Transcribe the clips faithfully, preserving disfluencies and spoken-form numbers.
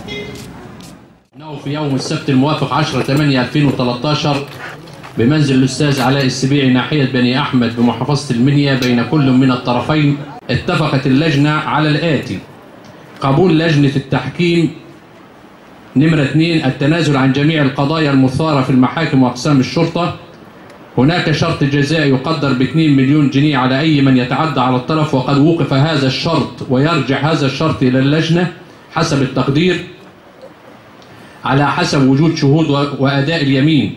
إنه في يوم السبت الموافق عشرة ثمانية ألفين وثلاثة عشر بمنزل الأستاذ علاء السبيعي ناحية بني أحمد بمحافظة المنيا بين كل من الطرفين اتفقت اللجنة على الآتي: قبول لجنة التحكيم نمرة اثنين التنازل عن جميع القضايا المثارة في المحاكم وأقسام الشرطة. هناك شرط جزائي يقدر ب اثنين مليون جنيه على أي من يتعدى على الطرف، وقد وقف هذا الشرط ويرجع هذا الشرط إلى اللجنة حسب التقدير على حسب وجود شهود وأداء اليمين.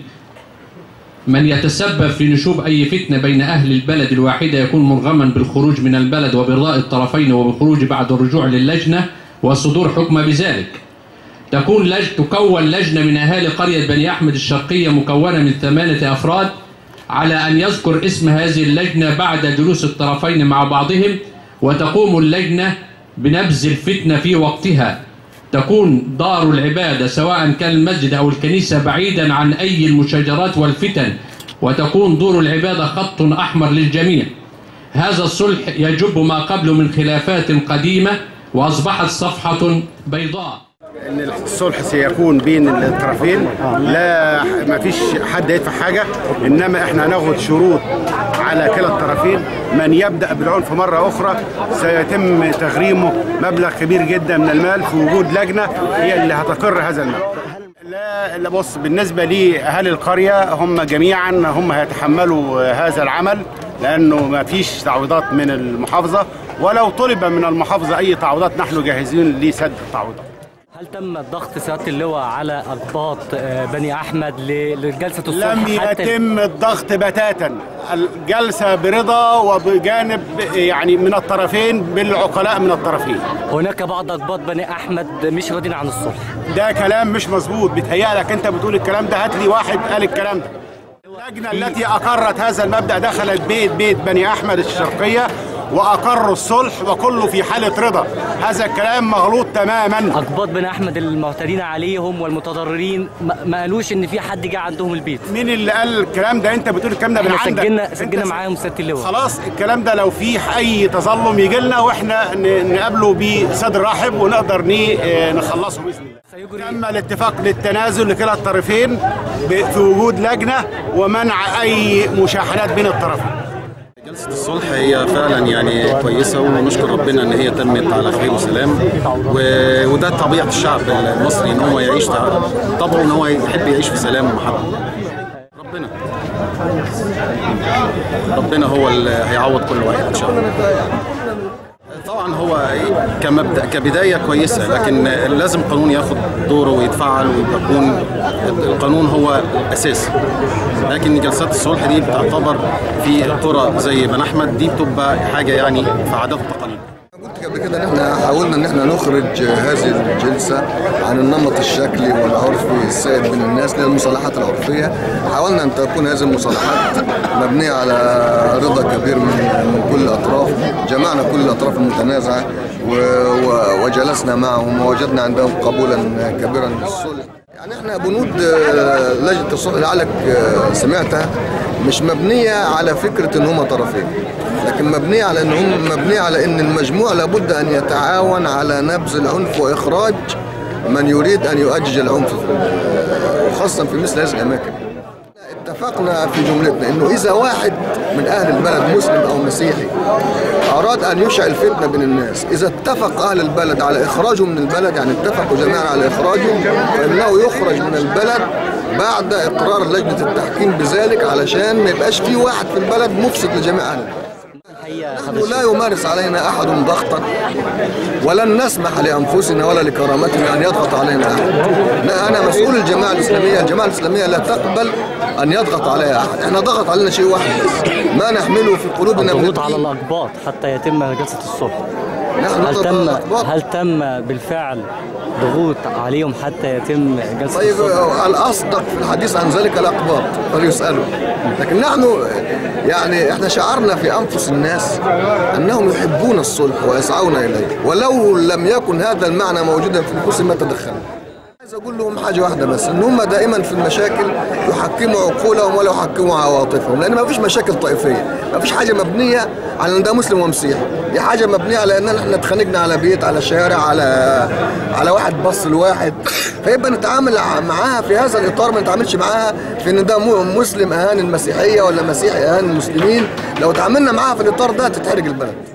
من يتسبب في نشوب أي فتنة بين أهل البلد الواحدة يكون مرغما بالخروج من البلد وبرضاء الطرفين وبالخروج بعد الرجوع للجنة وصدور حكم بذلك. تكون لج... تكون لجنة من أهالي قرية بني أحمد الشرقية مكونة من ثمانية أفراد، على أن يذكر اسم هذه اللجنة بعد جلوس الطرفين مع بعضهم، وتقوم اللجنة بنبذ الفتنة في وقتها. تكون دار العبادة سواء كان المسجد أو الكنيسة بعيدا عن أي المشاجرات والفتن، وتكون دور العبادة خط أحمر للجميع. هذا الصلح يجب ما قبله من خلافات قديمة وأصبحت صفحة بيضاء. ان الصلح سيكون بين الطرفين، لا ما فيش حد يدفع حاجه، انما احنا هناخد شروط على كلا الطرفين. من يبدا بالعنف مره اخرى سيتم تغريمه مبلغ كبير جدا من المال في وجود لجنه هي اللي هتقر هذا المال. لا لا بص، بالنسبه لاهالي القريه هم جميعا هم هيتحملوا هذا العمل، لانه ما فيش تعويضات من المحافظه، ولو طلب من المحافظه اي تعويضات نحن جاهزين لسد التعويضات. هل تم ضغط سيادة اللواء على أقباط بني أحمد لجلسة الصلح؟ لم يتم الضغط بتاتا، الجلسة برضا وبجانب يعني من الطرفين بالعقلاء من الطرفين. هناك بعض أقباط بني أحمد مش راضين عن الصلح. ده كلام مش مظبوط، بيتهيألك أنت بتقول الكلام ده، هات لي واحد قال الكلام ده. اللجنة التي أقرت هذا المبدأ دخلت بيت بيت بني أحمد الشرقية وأقروا الصلح وكله في حالة رضا. هذا الكلام مغلوط تماما. أقباط بني أحمد المعتدين عليهم والمتضررين ما قالوش إن في حد جه عندهم البيت. مين اللي قال الكلام ده؟ أنت بتقول الكلام ده من عندك. سجلنا سجلنا معاهم سيادة اللواء. خلاص الكلام ده لو في أي تظلم يجي لنا وإحنا نقابله بصدر رحب ونقدر نخلصه بإذن الله. تم الاتفاق للتنازل لكلا الطرفين في وجود لجنة ومنع أي مشاحنات بين الطرفين. جلسة الصلح هي فعلا يعني كويسة، ونشكر ربنا ان هي تمت على خير وسلام، وده طبيعة الشعب المصري ان هو يعيش طبعه ان هو يحب يعيش في سلام ومحبة. ربنا ربنا هو اللي هيعوض كل واحد ان شاء الله. طبعا هو كمبدأ كبداية كويسة، لكن لازم القانون ياخد دوره ويتفعل ويكون القانون هو الأساس. لكن جلسات الصلح دي بتعتبر في قرى زي بني أحمد دي بتبقى حاجة يعني في عادات وتقاليد. قلت قبل كده ان احنا حاولنا ان احنا نخرج هذه الجلسه عن النمط الشكلي والعرفي السائد بين الناس للمصالحات العرفيه. حاولنا ان تكون هذه المصالحات مبنيه على رضا كبير من من كل الاطراف. جمعنا كل الاطراف المتنازعه وجلسنا معهم ووجدنا عندهم قبولا كبيرا للصلح. يعني احنا بنود لجنه الصلح لعلك سمعتها مش مبنيه على فكره ان هم طرفين، لكن مبنيه على ان هم مبنيه على ان المجموع لابد ان يتعاون على نبذ العنف واخراج من يريد ان يؤجج العنف، وخاصه في مثل هذه الاماكن. اتفقنا في جملتنا انه اذا واحد من اهل البلد مسلم او مسيحي اراد ان يشعل فتنه بين الناس، اذا اتفق اهل البلد على اخراجه من البلد، يعني اتفقوا جميعا على اخراجه، فانه يخرج من البلد بعد اقرار لجنه التحكيم بذلك، علشان ما يبقاش في واحد في البلد مفسد لجميع اهل البلد. نحن لا يمارس علينا أحد ضغطا، ولن نسمح لأنفسنا ولا لكرامتنا أن يضغط علينا أحد. لا، أنا مسؤول الجماعة الإسلامية، الجماعة الإسلامية لا تقبل أن يضغط عليها أحد. إحنا ضغط علينا شيء واحد بس، ما نحمله في قلوبنا من الضغوط على الأقباط حتى يتم جلسة الصلح. هل تم هل تم بالفعل ضغوط عليهم حتى يتم جلسة طيب الصلح؟ طيب الأصدق في الحديث عن ذلك الأقباط فليسألوا، لكن نحن يعني احنا شعرنا في أنفس الناس أنهم يحبون الصلح ويسعون إليه، ولو لم يكن هذا المعنى موجودا في نفوسهم ما تدخلوا. عايز اقول لهم حاجه واحده بس، ان هم دائما في المشاكل يحكموا عقولهم ولا يحكموا عواطفهم، لان ما فيش مشاكل طائفيه، ما فيش حاجه مبنيه على ان ده مسلم ومسيحي، دي حاجه مبنيه على ان احنا اتخانقنا على بيت، على شارع، على على واحد بص لواحد، فيبقى نتعامل معاها في هذا الاطار، ما نتعاملش معاها في ان ده مسلم اهان المسيحيه ولا مسيحي اهان المسلمين. لو تعاملنا معاها في الاطار ده تتحرق البلد.